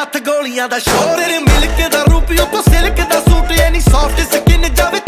ਹੱਥ ਗੋਲੀਆਂ ਦਾ ਸ਼ੋਰ ਤੇਰੇ ਮਿਲਕ ਦਾ ਰੂਪ ਉਤੋਂ ਸਿਲਕ ਦਾ ਸੂਟ ਐਨੀ ਸੌਫਟ ਸਕਿਨ ਜਾਵੇ